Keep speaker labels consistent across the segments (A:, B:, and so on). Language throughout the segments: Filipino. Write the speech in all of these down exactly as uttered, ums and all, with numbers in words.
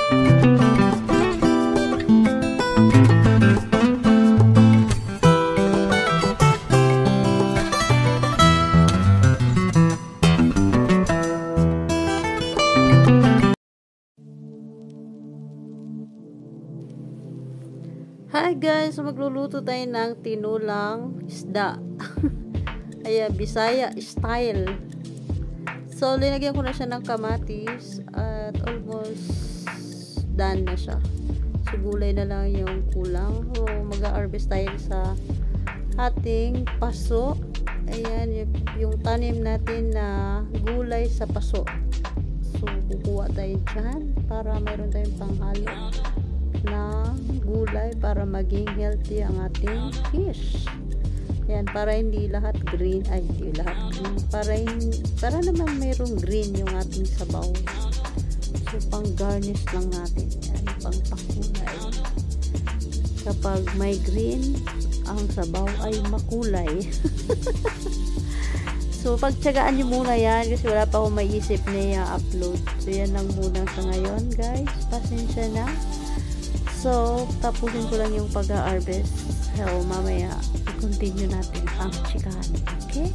A: Hi guys, magluluto tayo ng tinulang isda. Ayan, Bisaya style. So, linagyan ko na siya ng kamatis at almost done na siya. So, gulay na lang yung kulang. So, mag-harvest tayo sa ating paso. Ayan, yung, yung tanim natin na gulay sa paso. So, kukuha tayo dyan para mayroon tayong panghalo na gulay para maging healthy ang ating fish. Yan, para hindi lahat green, ay hindi lahat green, para, para naman mayroong green yung ating sabaw. So, pang garnish lang natin. Yan, pang pakulay. Kapag may green, ang sabaw ay makulay. So, pagtsagaan nyo muna yan kasi wala pa akong maisip na i-upload. So, yan lang muna sa ngayon, guys. Pasensya na. So, tapusin ko lang yung pag-harvest. So, mamaya, i-continue natin ang chikahan. Okay?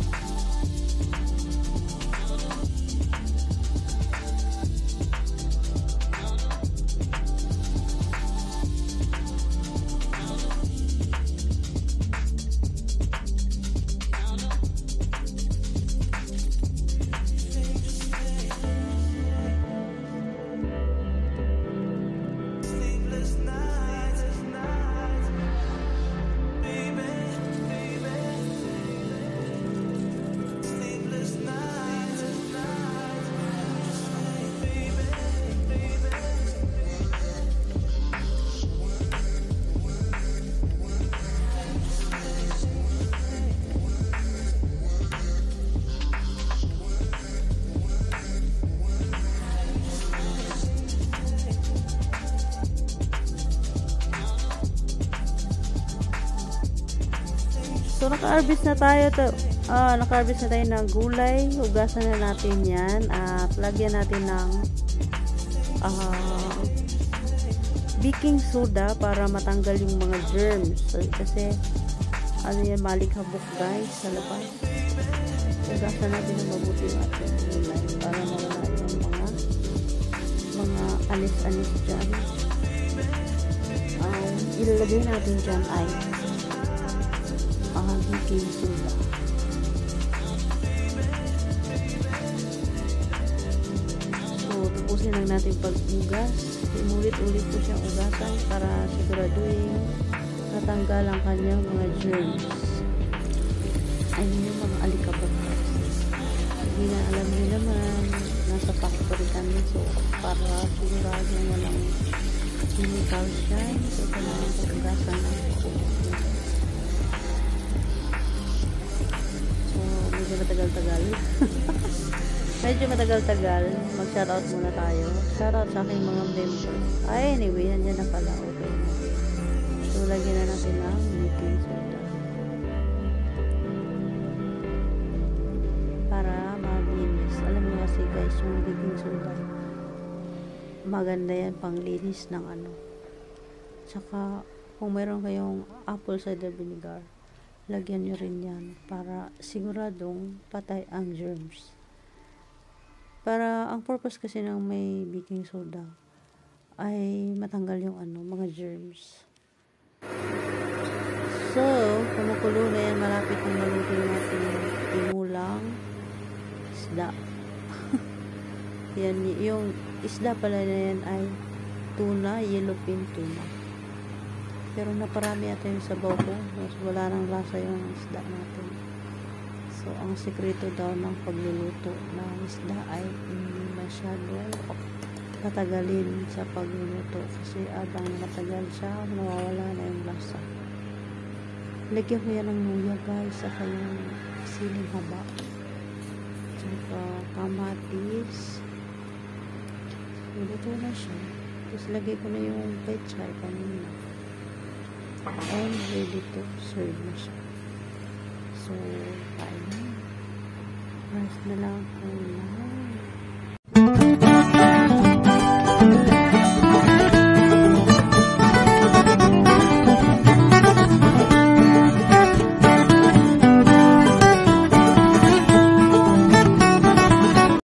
A: So, naka-harvest na tayo. To, uh, naka-harvest na tayo ng gulay. Hugasan na natin yan. At lagyan natin ng uh, baking soda para matanggal yung mga germs. So, kasi, ano yan, malikhabok guys sa labas. Hugasan natin ng mabuti yung ating gulay para mawala yung mga mga anis-anis dyan. Um, ilalagay natin dyan ay ang baking soda. So, tapusin lang natin pag-ugas. Inulit-ulit po siyang ugasan para siguraduhin natanggal ang kanyang mga germs. Ayun yung mga alikabok. Hindi na alam nyo naman, nasa factory kami. So, para sigurado walang chemicals yan. So, kailangan pag-ugasan ang matagal-tagal. Medyo matagal-tagal. Mag-shoutout muna tayo. Shoutout sa aking mga member. Ay, anyway, yan na pala. Okay. So, lagyan na natin ang baking soda. Para malinis. Alam niyo kasi guys, yung baking soda, maganda yan pang linis ng ano. Tsaka, kung mayroon kayong apple cider vinegar, lagyan nyo rin yan para siguradong patay ang germs. Para ang purpose kasi ng may baking soda ay matanggal yung ano, mga germs. So, kumukulo na yan, malapit na maluto yung ating tinulang isda. Yan, yung isda pala na yan ay tuna, yellowfin tuna. Pero naparami ata yung sabaw ko. Mas wala nang lasa yung isda natin. So, ang sekreto daw ng pagluluto ng isda ay hindi masyado patagalin sa pagluluto. Kasi abang matagal siya, nawawala na yung lasa. Lagyan ko yan ng luya guys. Saka yung siling haba. Saka kamatis. Luto na siya. Tapos lagay ko na yung pechay kanina. And ready to serve na siya. So, kain na. Rice na lang po na.